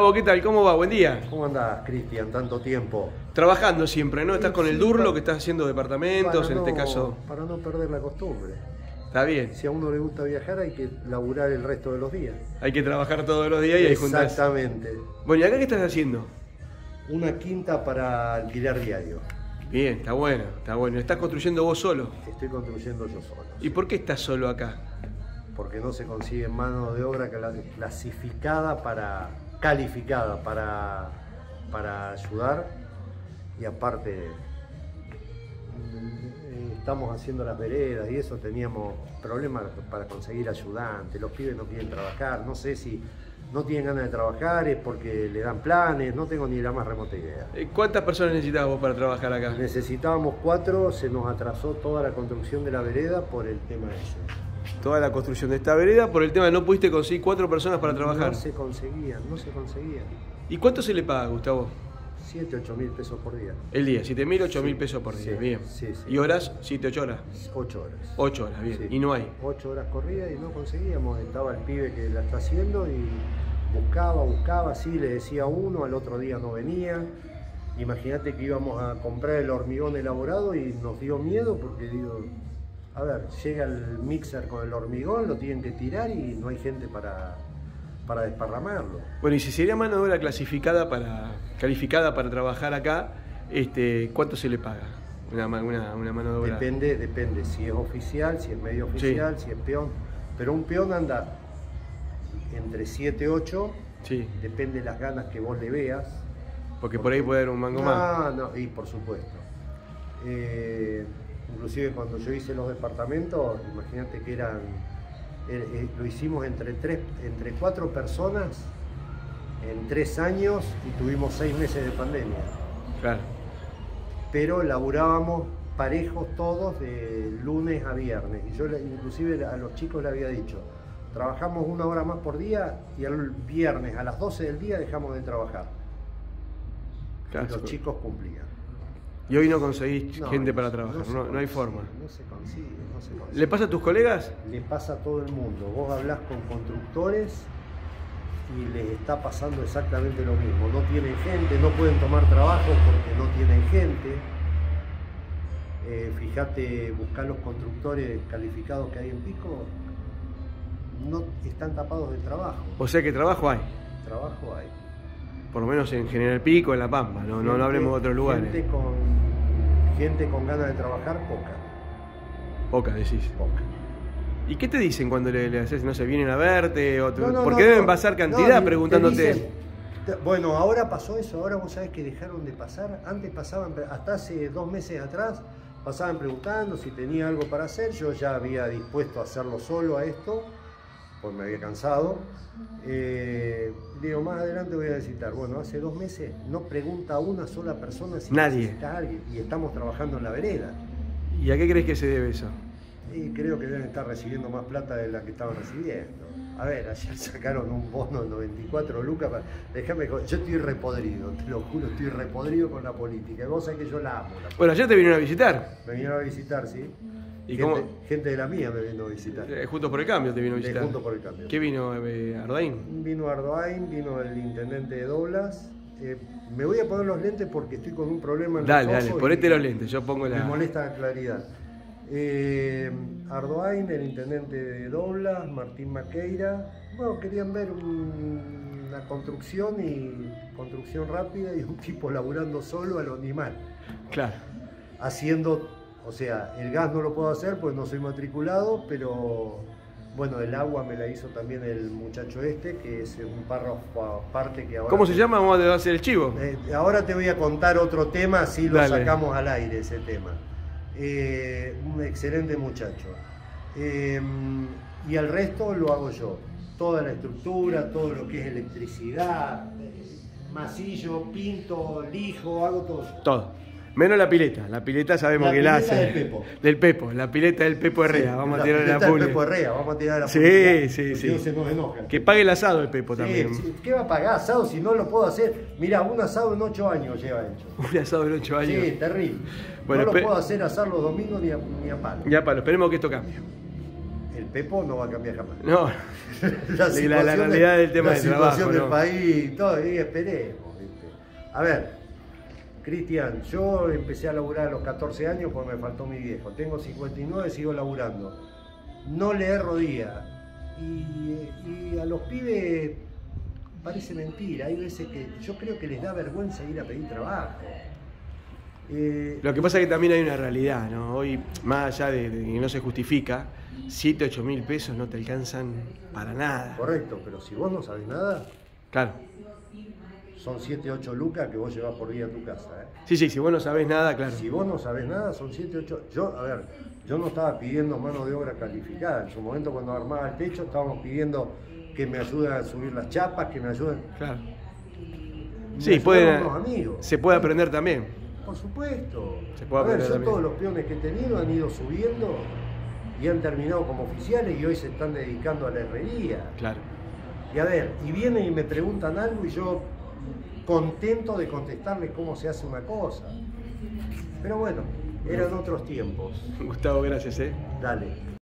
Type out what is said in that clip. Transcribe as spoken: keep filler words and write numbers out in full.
¿Qué tal? ¿Cómo va? Buen día. ¿Cómo andás, Cristian? Tanto tiempo. Trabajando siempre, ¿no? Estás con el Sí, Durlo, para- que estás haciendo departamentos, en no, este caso. Para no perder la costumbre. Está bien. Si a uno le gusta viajar, hay que laburar el resto de los días. Hay que trabajar todos los días y ahí juntás. Exactamente. Bueno, ¿y acá qué estás haciendo? Una quinta para alquilar diario. Bien, está bueno, está bueno. ¿Estás construyendo vos solo? Estoy construyendo yo solo. ¿Y por qué estás solo acá? Porque no se consigue mano de obra clasificada para, calificada para, para ayudar. Y aparte, estamos haciendo las veredas y eso, teníamos problemas para conseguir ayudantes. Los pibes no quieren trabajar, no sé si no tienen ganas de trabajar, es porque le dan planes, no tengo ni la más remota idea. ¿Cuántas personas necesitabas vos para trabajar acá? Necesitábamos cuatro, se nos atrasó toda la construcción de la vereda por el tema de eso. Toda la construcción de esta vereda por el tema de no pudiste conseguir cuatro personas para trabajar. No se conseguían, no se conseguían. ¿Y cuánto se le paga, Gustavo? siete, ocho mil pesos por día. El día, siete mil, ocho mil pesos por día, Sí, bien. sí, sí. ¿Y horas? siete, ocho horas. ocho horas. ocho horas, bien. Sí. ¿Y no hay? ocho horas corridas y no conseguíamos. Estaba el pibe que la está haciendo y buscaba, buscaba, sí, le decía uno, al otro día no venía. Imagínate que íbamos a comprar el hormigón elaborado y nos dio miedo porque digo, a ver, llega el mixer con el hormigón, lo tienen que tirar y no hay gente para, para desparramarlo. Bueno, y si sería mano de obra clasificada para, calificada para trabajar acá, este, ¿cuánto se le paga? Una, una, una mano de obra. Depende, depende, si es oficial, si es medio oficial, sí. Si es peón. Pero un peón anda entre siete y ocho, sí. Depende de las ganas que vos le veas. Porque, porque por ahí puede haber un mango no, más. No, y por supuesto. Eh, inclusive cuando yo hice los departamentos, imagínate que eran, eh, eh, lo hicimos entre, tres, entre cuatro personas en tres años y tuvimos seis meses de pandemia. Claro. Pero laburábamos parejos todos de lunes a viernes. Y yo inclusive a los chicos les había dicho, trabajamos una hora más por día y el viernes a las doce del día dejamos de trabajar. Claro, y los chicos cumplían. Y hoy no conseguís no, gente para no, trabajar, no, no, consigue, no hay forma. No se consigue, no se consigue. ¿Le pasa a tus colegas? Le pasa a todo el mundo. Vos hablás con constructores y les está pasando exactamente lo mismo. No tienen gente, no pueden tomar trabajo porque no tienen gente. Eh, fíjate, buscar los constructores calificados que hay en Pico, no están tapados de trabajo. O sea que trabajo hay. Trabajo hay. Por lo menos en General Pico, en La Pampa, no, gente, no, no hablemos de otros lugares. Gente con, gente con ganas de trabajar, poca. Poca, decís. Poca. ¿Y qué te dicen cuando le, le haces, no sé, vienen a verte? O te, no, no, porque no, deben no, pasar cantidad no, preguntándote. Dicen, bueno, ahora pasó eso, ahora vos sabés que dejaron de pasar. Antes pasaban, hasta hace dos meses atrás, pasaban preguntando si tenía algo para hacer. Yo ya había dispuesto a hacerlo solo a esto, pues me había cansado. Eh, digo, más adelante voy a necesitar. Bueno, hace dos meses no pregunta a una sola persona si Nadie. necesita a alguien. Y estamos trabajando en la vereda. ¿Y a qué crees que se debe eso? Y creo que deben estar recibiendo más plata de la que estaban recibiendo. A ver, ayer sacaron un bono de noventa y cuatro lucas. Para... Déjame, yo estoy repodrido, te lo juro, estoy repodrido con la política. Vos sabés que yo la amo. La bueno, ayer te vinieron a visitar. Me vinieron a visitar, sí. ¿Y gente, cómo? Gente de la mía me vino a visitar. Eh, Juntos por el Cambio te vino a visitar. De Juntos por el Cambio. ¿Qué vino? Eh, ¿Ardaín? Vino Ardaín, vino el intendente de Doblas. Eh, me voy a poner los lentes porque estoy con un problema en dale, los ojos. Dale, ponete los lentes, yo pongo la... Me molesta la claridad. Eh, Ardoain, el intendente de Doblas, Martín Maqueira. Bueno, querían ver un, una construcción y construcción rápida y un tipo laburando solo a lo animal. Claro. Haciendo, o sea, el gas no lo puedo hacer pues no soy matriculado, pero bueno, el agua me la hizo también el muchacho este, que es un párrafo aparte que ahora... ¿Cómo se llama? Vamos a hacer el chivo. Eh, ahora te voy a contar otro tema, así lo Dale. Sacamos al aire ese tema. Eh, un excelente muchacho. Eh, y el resto lo hago yo. Toda la estructura, todo lo que es electricidad, eh, masillo, pinto, lijo, hago todo yo. Todo. Menos la pileta. La pileta sabemos la que la pileta hace. del Pepo. Del Pepo. La pileta del Pepo Herrera. Sí, vamos la a tirar la pileta del pule. Pepo Herrera, vamos a tirar la Sí, publicidad, sí, sí. No se nos enoja. Que pague el asado el Pepo Sí, también. sí. ¿Qué va a pagar asado si no lo puedo hacer? Mira, un asado en ocho años lleva hecho. Un asado en ocho años. Sí, terrible. Bueno, no lo puedo hacer asar los domingos ni a, ni a palo. Ya, palo. Esperemos que esto cambie. El Pepo no va a cambiar jamás. No, la, la, la realidad del tema la del situación trabajo, del ¿no? país y todo, y esperemos, ¿viste? A ver, Cristian, yo empecé a laburar a los catorce años porque me faltó mi viejo. Tengo cincuenta y nueve, sigo laburando. No le erro día. Y, y a los pibes parece mentira. Hay veces que yo creo que les da vergüenza ir a pedir trabajo. Eh, Lo que pasa es que también hay una realidad, ¿no? Hoy, más allá de, de que no se justifica, siete, ocho mil pesos no te alcanzan para nada. Correcto, pero si vos no sabés nada, Claro. son siete, ocho lucas que vos llevas por día a tu casa. ¿eh? Sí, sí, si vos no sabés nada, claro. Si vos no sabés nada, son siete, ocho... Yo, a ver, yo no estaba pidiendo mano de obra calificada. En su momento, cuando armaba el techo, estábamos pidiendo que me ayuden a subir las chapas, que me ayuden... Claro. Me Sí, ayudaron puede, unos amigos. se puede aprender también. Por supuesto. Se puede a ver, aprender yo también. todos los peones que he tenido han ido subiendo y han terminado como oficiales y hoy se están dedicando a la herrería. Claro. Y a ver, y vienen y me preguntan algo y yo contento de contestarles cómo se hace una cosa. Pero bueno, eran otros tiempos. Gustavo, gracias, ¿eh? Dale.